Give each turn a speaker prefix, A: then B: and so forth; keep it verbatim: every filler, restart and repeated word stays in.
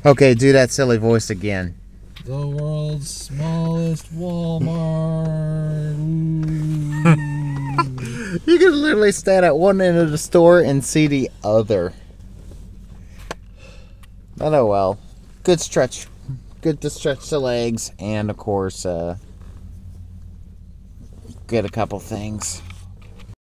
A: Okay, do that silly voice again.
B: The world's smallest Walmart.
A: You can literally stand at one end of the store and see the other. But oh well. Good stretch. Good to stretch the legs, and of course, uh, get a couple things.